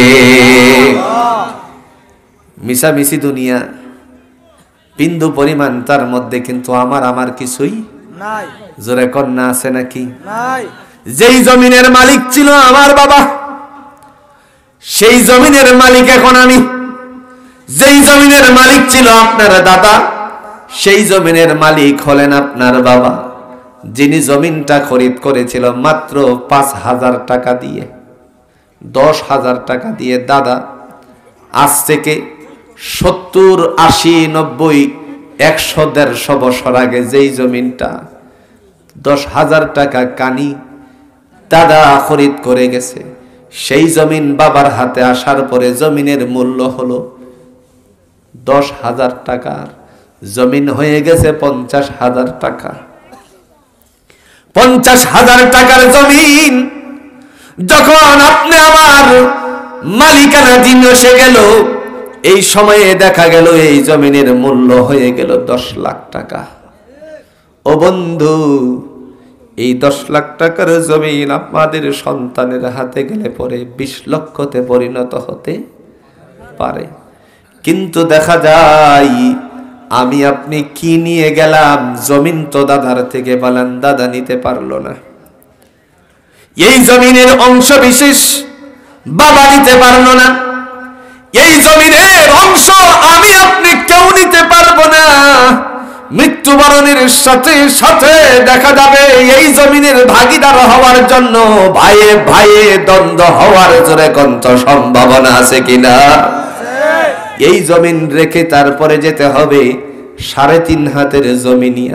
মিশামিশি দুনিয়া বিন্দু পরিমাণ তার মধ্যে কিন্তু আমার কিছুই নাই জোরে কন্যা আছে নাকি নাই যেই জমিনের মালিক ছিল আমার বাবা সেই জমিনের মালিক এখন আমি যেই জমিনের মালিক ছিল আপনার দাদা সেই জমিনের মালিক হলেন আপনার বাবা যিনি জমিনটা খরিদ করেছিল মাত্র ৫,০০০ টাকা দিয়ে ১০,০০০ টাকা দিয়ে দাদা আজ থেকে ৭০, ৮০, ৯০, ১০০, ১৫০ বছর আগে যেই জমিনটা ১০,০০০ টাকা কানি দাদা খরিদ করে গেছে সেই জমিন বাবার হাতে আসার পরে জমিনের মূল্য হলো ১০,০০০ টাকার জমিন হয়ে গেছে ৫০,০০০ টাকা ৫০,০০০ টাকার জমিন যখন আপনি আমার মালিকানা দিন এসে গেল এই সময়ে দেখা গেল এই জমিনের মূল্য হয়ে গেল ১০ লাখ টাকা ও বন্ধু এই 10 লাখ টাকার জমিন আপনাদের সন্তানের হাতে গেলে পরে 20 লক্ষতে পরিণত হতে পারে। কিন্তু দেখা যায় আমি আপনি কি নিয়ে গেলাম, জমিন তো দাদার থেকে বলেন দাদা নিতে পারলো না। এই জমিনের অংশ বিশেষ বাবা নিতে পারলো না। এই জমিনের অংশ আমি আপনি কেউ নিতে পারবো না। মৃত্যুবরণের সাথে সাথে দেখা যাবে এই জমিনের ভাগীদার হওয়ার জন্য ভাইয়ে ভাইয়ে দ্বন্দ্ব হওয়ার জোরে কত সম্ভাবনা আছে কিনা। এই জমিন রেখে তারপরে যেতে হবে 3.5 হাতের জমিনিয়া।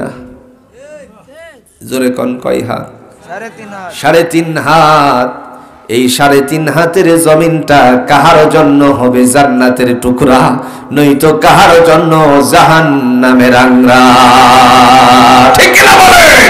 জোরে কোন কয় হাত? 3.5 হাত। এই 3.5 হাতের জমিনটা কাহার জন্য হবে জান্নাতের টুকরা, নয়তো কাহার জন্য জাহান্নামের আংরা। ঠিক কিনা বলেন?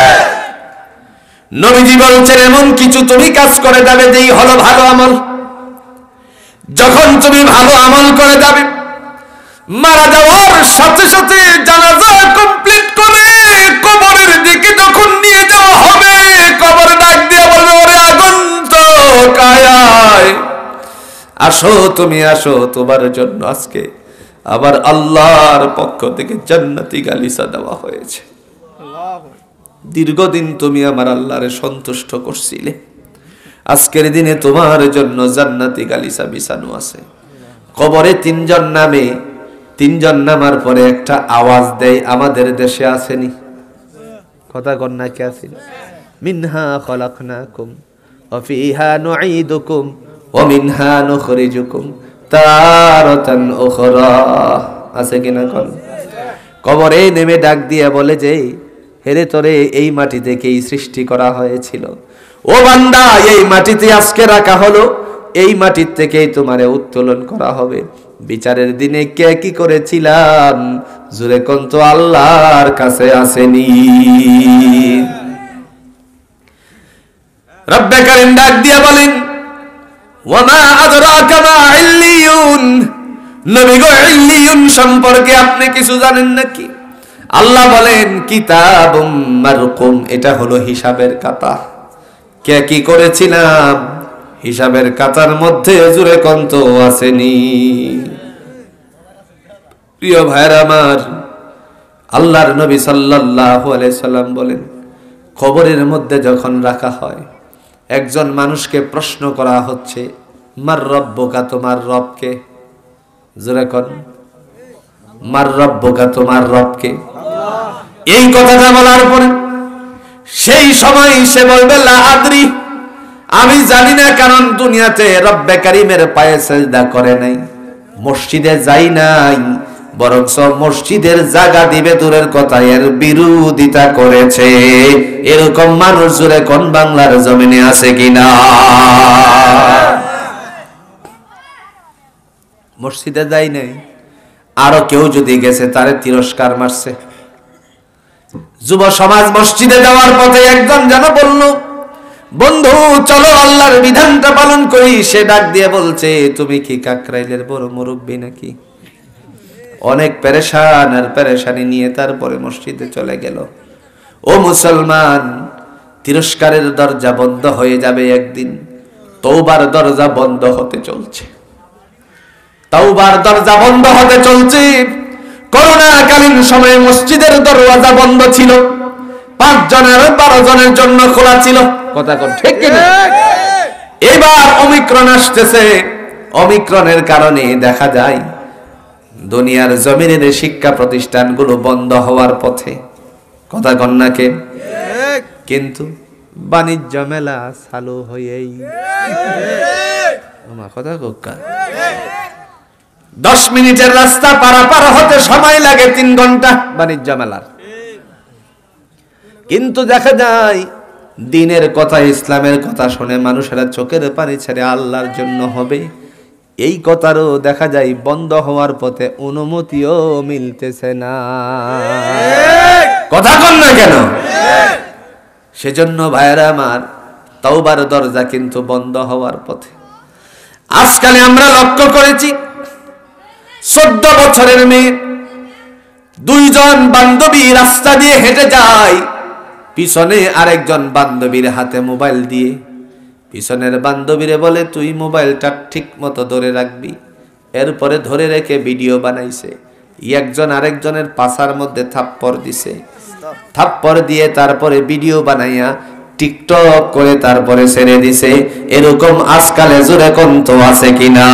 নবীজি বলছেন এমন কিছু তুমি কাজ করে যাবে যেই হলো ভালো আমল। যখন তুমি ভালো আমল করে যাবে, মারা যাওয়ার সাথে সাথে জানাজা কমপ্লিট করে কবরের দিকে যখন নিয়ে যাওয়া হবে, কবর ডাক দিয়ে বলবে ওরে আগন্তুক আয়, আসো তুমি আসো, তোমার জন্য আজকে আবার আল্লাহর পক্ষ থেকে জান্নাতি গালিচা দেওয়া হয়েছে। দীর্ঘদিন তুমি আমার আল্লাহরে সন্তুষ্ট করছিলে, আজকের দিনে তোমার জন্য জান্নাতি গালিচা বিছানো আছে। কবরে 3 জন নামে, 3 জন নামার পরে একটা আওয়াজ দেয়। আমাদের দেশে আসেনি? কথা কন্যা কে আসেনি? মিনহা খলাকনাকুম ওয়া ফিহা নুঈদুকুম ওয়া মিনহা নুখরিজুকুম তারাতান উখরা। আছে কিনা কোন? কবরে নেমে ডাক দিয়ে বলে যে হেরে তোরে এই মাটি থেকেই সৃষ্টি করা হয়েছিল। ও বান্দা, এই মাটিতে আজকে রাখা হলো, এই মাটির থেকেই তোমারে উত্তোলন করা হবে। বিচারের দিনে কে কি করেছিলাম জুরে কোন তো আল্লাহর কাছে আসেনি। রব্বে কারীম ডাক দিয়া বলেন ওয়ামা আদরাকা মা ইল্লিয়ুন। নবী গো, ইল্লিয়ুন সম্পর্কে আপনি কিছু জানেন নাকি? আল্লাহ বলেন কিতাবুম মারকুম, এটা হলো হিসাবের খাতা। কে কি করেছিলাম হিসাবের খাতার মধ্যে জুরে কন্ত আসেনি। প্রিয় ভাইরা আমার, আল্লাহর নবী সাল্লাল্লাহু আলাইহি সাল্লাম বলেন কবরের মধ্যে যখন রাখা হয়, একজন মানুষকে প্রশ্ন করা হচ্ছে মার রব্বুকা, তোমার রবকে? জোরে কোন মার রব্বুকা, তোমার রবকে? এই কথাটা বলার পরে সেই সময় সে বলবে লা আদরি, আমি জানি না, কারণ দুনিয়াতে রব্বে কারীমের পায়ে সিজদা করে নাই, মসজিদে যাই নাই, বরং মসজিদের জায়গা দিবে দূরের কথা এর বিরোধিতা করেছে। এরকম মানুষ জুড়ে কোন বাংলার জমিনে আছে কিনা? মসজিদে যাই নাই, আরো কেউ যদি গেছে তারে তিরস্কার মারছে। যুব সমাজ মসজিদে যাওয়ার পথে একজন যেন বলল বন্ধু চলো আল্লাহর বিধানটা পালন করি। সে ডাক দিয়ে বলছে তুমি কি কাকরাইলের বড় মুরব্বী নাকি? অনেক পেরেশান আর পেরেশানি নিয়ে তারপরে মসজিদে চলে গেল। ও মুসলমান, তিরস্কারের দরজা বন্ধ হয়ে যাবে একদিন, তওবার দরজা বন্ধ হতে চলছে। তওবার দরজা বন্ধ হতে চলছে। করোনাকালীন সময়ে মসজিদের দরওয়াজা বন্ধ ছিল, 5 জনের 12 জনের জন্য খোলা ছিল। কথা কোন ঠিক কিনা? এবার ওমিক্রন আসতেছে, ওমিক্রনের কারণে দেখা যায় দুনিয়ার জমিনের শিক্ষা প্রতিষ্ঠানগুলো বন্ধ হওয়ার পথে। কথা কোন নাকি? কিন্তু বাণিজ্য মেলা চালু হয়েই আমার কথা কোকা 10 মিনিটের রাস্তা পারাপার হতে সময় লাগে 3 ঘন্টা বাণিজ্য মেলার। কিন্তু দেখা যায় দিনের কথা, ইসলামের কথা শুনে মানুষেরা চোখের পানি ছেড়ে আল্লাহর জন্য হবে, এই কথারও দেখা যায় বন্ধ হওয়ার পথে অনুমতিও মিলতেছে না। কথা কন না কেন? সেজন্য ভাইরা আমার, তওবার দরজা কিন্তু বন্ধ হওয়ার পথে। আজকাল আমরা লক্ষ্য করেছি 14 বছরের মেয়ে, 2 জন বান্ধবী রাস্তা দিয়ে হেঁটে যায়, পিছনে আরেকজন বান্ধবীর হাতে মোবাইল দিয়ে পিছনের বান্ধবীরে বলে তুই মোবাইলটা ঠিক মতো ধরে রাখবি। এরপরে ধরে রেখে ভিডিও বানাইছে। একজন আরেকজনের পাছার মধ্যে থাপ্পড় দিছে, থাপ্পড় দিয়ে তারপরে ভিডিও বানাইয়া টিকটক করে তারপরে ছেড়ে দিছে। এরকম আজকালে জোরে কন্ত আছে কিনা?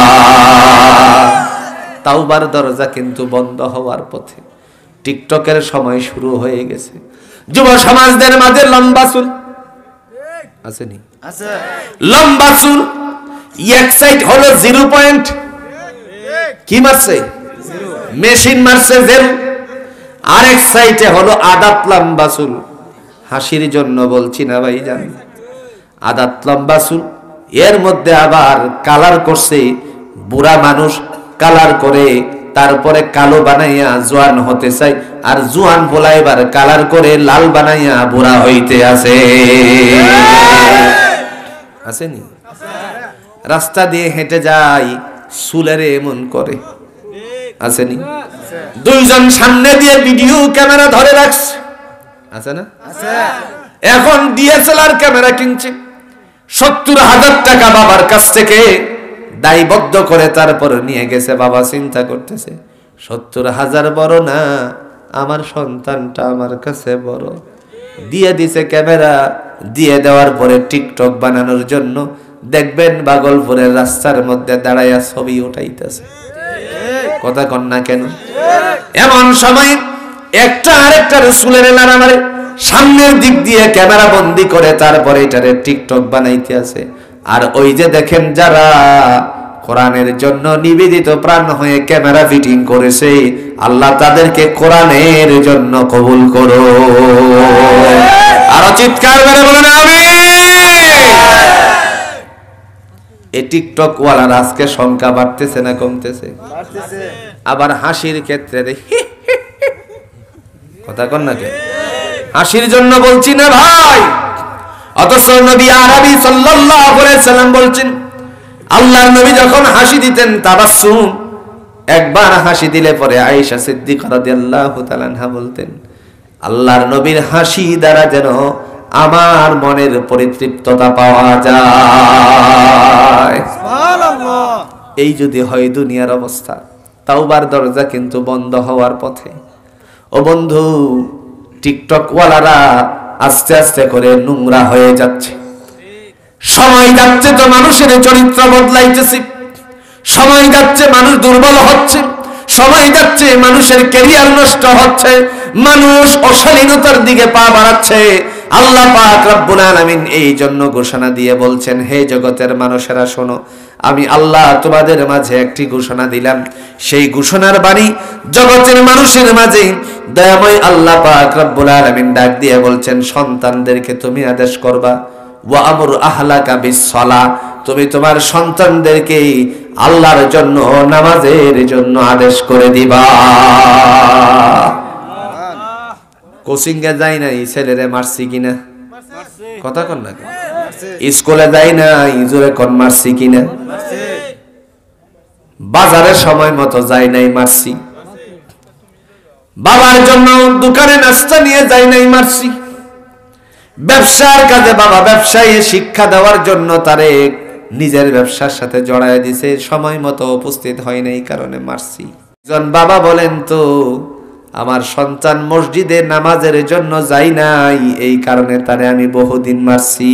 তাওবার দরজা কিন্তু বন্ধ হওয়ার পথে। টিকটকের সময় শুরু হয়ে গেছে। যুব সমাজদের মাঝে লম্বা চুল আসেনি? আছে। লম্বা চুল এক সাইড হলো 0 পয়েন্ট, কি মারছে? মেশিন মারছে জেল। আরেক সাইডে হলো আদাত লম্বা চুল। হাসির জন্য বলছি না ভাইজান, আদাত লম্বা চুল। এর মধ্যে আবার কালার করছে। বুড়া মানুষ কালার করে তারপরে কালো বানাইয়া জোয়ান হতে চাই, আর জোয়ান বলা এবার কালার করে লাল বানাইয়া বুড়া হইতে আছে। আসেনি? রাস্তা দিয়ে হেঁটে যাই, চুলেরে এমন করে। আসেনি? দুইজন সামনে দিয়ে ভিডিও ক্যামেরা ধরে রাখছে, আছে না? এখন ডিএসএলআর ক্যামেরা কিনছে 70,000 টাকা বাবার কাছ থেকে দায়বদ্ধ করে তারপর নিয়ে গেছে। বাবা চিন্তা করতেছে 70,000 বড় না, আমার সন্তানটা আমার কাছে বড়। দিয়ে দিছে ক্যামেরা। দিয়ে দেওয়ার পরে টিকটক বানানোর জন্য দেখবেন ভাগলপুরের রাস্তার মধ্যে দাঁড়াইয়া ছবি উঠাইতেছে। কথা কন না কেন? এমন সময় একটা আরেকটার চুলের নাড়ামারে সামনের দিক দিয়ে ক্যামেরা বন্দি করে তারপরে এটারে টিকটক বানাইতে আছে। আর ওই যে দেখেন যারা কোরআনের জন্য নিবেদিত প্রাণ হয়ে ক্যামেরা ফিটিং করেছে, আল্লাহ তাদেরকে কোরআনের জন্য কবুল করো। আরো চিৎকার করে বলেন আমিন। এই টিকটক ওয়ালার আজকে সংখ্যা বাড়তেছে না কমতেছে? আবার হাসির ক্ষেত্রে দেখি কথা কন না কেন? হাসির জন্য বলছি না ভাই। অথচ নবী আরবি সাল্লাল্লাহু আলাইহি সাল্লাম বলছেন, আল্লাহর নবী যখন হাসি দিতেন তাবাসসুম, একবার হাসি দিলে পরে আয়েশা সিদ্দিকা রাদিয়াল্লাহু তাআলা আনহা বলতেন, আল্লাহর নবীর হাসি দ্বারা যেন আমার মনের পরিতৃপ্ততা পাওয়া যায়। সুবহানাল্লাহ। এই যদি হয় দুনিয়ার অবস্থা, তাওবার দরজা কিন্তু বন্ধ হওয়ার পথে। ও বন্ধু, টিকটক ওয়ালারা আস্তে আস্তে করে নোংরা হয়ে যাচ্ছে। সময় যাচ্ছে তো মানুষের চরিত্র বদলাইতেছে। সময় যাচ্ছে মানুষ দুর্বল হচ্ছে। সময় যাচ্ছে মানুষের ক্যারিয়ার নষ্ট হচ্ছে। মানুষ অশালীনতার দিকে পা বাড়াচ্ছে। আল্লাহ পাক রব্বুল আলামিন এই জন্য ঘোষণা দিয়ে বলছেন, হে জগতের মানুষেরা শোনো, আমি আল্লাহ তোমাদের মাঝে একটি ঘোষণা দিলাম। সেই ঘোষণার বাণী জগতের মানুষের মাঝে দয়াময় আল্লাহ পাক রব্বুল আলামিন ডাক দিয়ে বলছেন, সন্তানদেরকে তুমি আদেশ করবা, ওয়া আমুর আহলাকা বিসসালাহ, তুমি তোমার সন্তানদেরকে আল্লাহর জন্য নামাজের জন্য আদেশ করে দিবা। কোচিং এ যাই নাই, ছেলেরে মারছি কিনা? কথা কন না কেন? স্কুলে যাই নাই, জোরে কোন মারছি কিনা? বাজারে সময় মতো যাই নাই, মারছি। বাবার জন্য দোকানে নাস্তা নিয়ে যাই নাই, মারছি। ব্যবসার কাজে বাবা ব্যবসায়ী শিক্ষা দেওয়ার জন্য তারে নিজের ব্যবসার সাথে জড়ায় দিছে, সময় মতো উপস্থিত হয় নাই, কারণে মারছি। একজন বাবা বলেন তো, আমার সন্তান মসজিদে নামাজের জন্য যাই নাই, এই কারণে তারে আমি বহুদিন মারছি।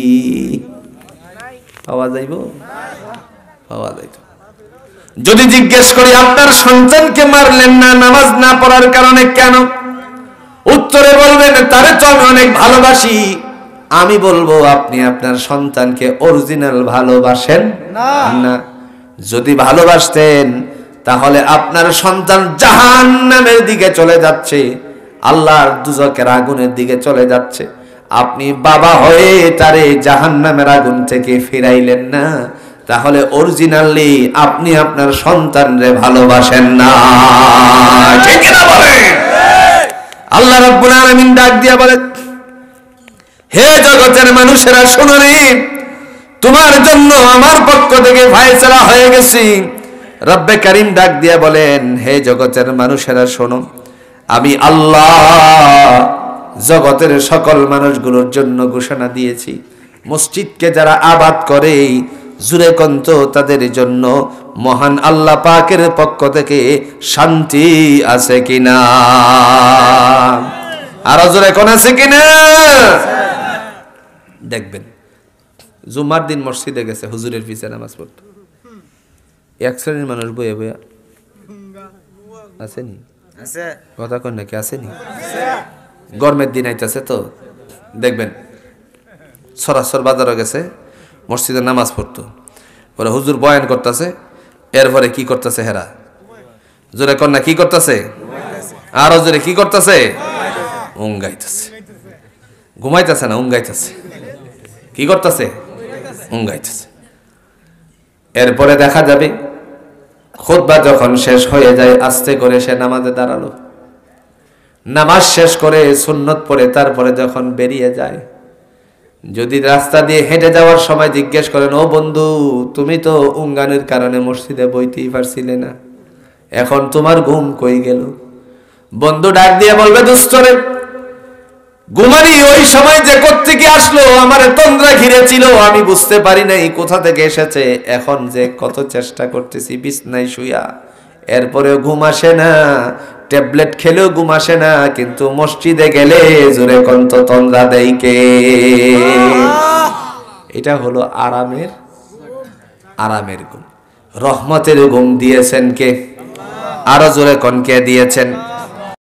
পাওয়া যাইব? পাওয়া যাইত। যদি জিজ্ঞেস করি আপনার সন্তানকে মারলেন না নামাজ না পড়ার কারণে কেন? উত্তরে বলবেন, তারে তো আমি অনেক ভালোবাসি। আমি বলবো, আপনি আপনার সন্তানকে অরিজিনাল ভালোবাসেন না। যদি ভালোবাসতেন তাহলে আপনার সন্তান জাহান্নামের দিকে চলে যাচ্ছে, আল্লাহর দুজকের আগুনের দিকে চলে যাচ্ছে। আপনি বাবা হয়ে তারে জাহান্নামের আগুন থেকে ফিরাইলেন না, তাহলে অরিজিনালি আপনি আপনার সন্তানরে ভালোবাসেন না। ঠিক না বলেন? আল্লাহ রাব্বুল আলামিন ডাক দিয়া বলেন, হে জগতের মানুষেরা শোনো রে, তোমার জন্য আমার পক্ষ থেকে ফয়সালা হয়ে গেছে। রব্বে কারীম ডাক দিয়া বলেন, হে জগতের মানুষেরা শোনো, আমি আল্লাহ জগতের সকল মানুষগুলোর জন্য ঘোষণা দিয়েছি, মসজিদকে যারা আবাদ করে জুরে কন্ত তাদের জন্য মহান আল্লাহ পাকের পক্ষ থেকে শান্তি আছে কিনা? আর জোরে কোন আছে কিনা? দেখবেন জুমার দিন মসজিদে গেছে, হুজুরের পিছে নামাজ পড়তো, এক শ্রেণীর মানুষ বইয়া বইয়া আসেনি, কথা কন নাকি আসেনি? গরমের দিন আইতেছে তো দেখবেন সরাসর বাজারও গেছে, মসজিদে নামাজ পড়তো, ওরা হুজুর বয়ান করতেছে, এরপরে কি করতেছে হেরা? জোরে কন্যা কি করতেছে? আরো জোরে কি করতেছে? উঙ্গাইতেছে। ঘুমাইতেছে না, উঙ্গাইতেছে। কি করতেছে? উঙ্গাইতেছে। এরপরে দেখা যাবে খুতবা যখন শেষ হয়ে যায়, আস্তে করে সে নামাজে দাঁড়ালো, নামাজ শেষ করে সুন্নত পড়ে তারপরে যখন বেরিয়ে যায়, যদি রাস্তা দিয়ে হেঁটে যাওয়ার সময় জিজ্ঞেস করেন, ও বন্ধু তুমি তো উঙ্গানের কারণে মসজিদে বইতেই পারছিলে না, এখন তোমার ঘুম কই গেল? বন্ধু ডাক দিয়ে বলবে, দুস্তরে ঘুমানি ওই সময় যে কোত্থেকে আসলো, আমার তন্দ্রা ঘিরেছিল, আমি বুঝতে পারি নাই কোথা থেকে এসেছে, এখন যে কত চেষ্টা করতেছি বিছনায় শুয়া, এরপরেও ঘুম আসে না, ট্যাবলেট খেলেও ঘুম আসে না, কিন্তু মসজিদে গেলে জোরে কন্ত তন্দ্রা দেয় কে? এটা হলো আরামের ঘুম। রহমতের ঘুম দিয়েছেন কে? আরো জোরে কোন কে দিয়েছেন?